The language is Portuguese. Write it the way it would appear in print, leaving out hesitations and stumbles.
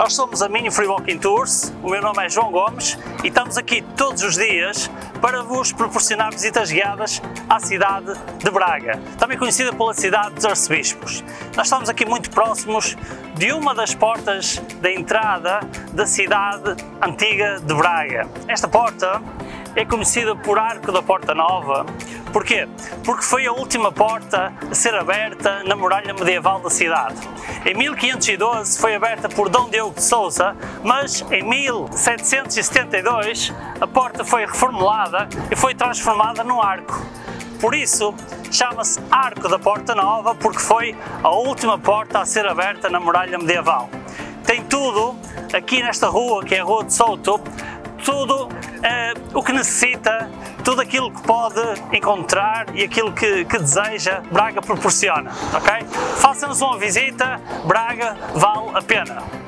Nós somos a Mini Free Walking Tours, o meu nome é João Gomes e estamos aqui todos os dias para vos proporcionar visitas guiadas à cidade de Braga, também conhecida pela cidade dos arcebispos. Nós estamos aqui muito próximos de uma das portas da entrada da cidade antiga de Braga. Esta porta é conhecida por Arco da Porta Nova. Porquê? Porque foi a última porta a ser aberta na muralha medieval da cidade. Em 1512 foi aberta por Dom Diogo de Sousa, mas em 1772 a porta foi reformulada e foi transformada num arco. Por isso chama-se Arco da Porta Nova, porque foi a última porta a ser aberta na muralha medieval. Tem tudo aqui nesta rua, que é a Rua de Souto, tudo o que necessita, tudo aquilo que pode encontrar e aquilo que deseja, Braga proporciona, ok? Faça-nos uma visita, Braga vale a pena!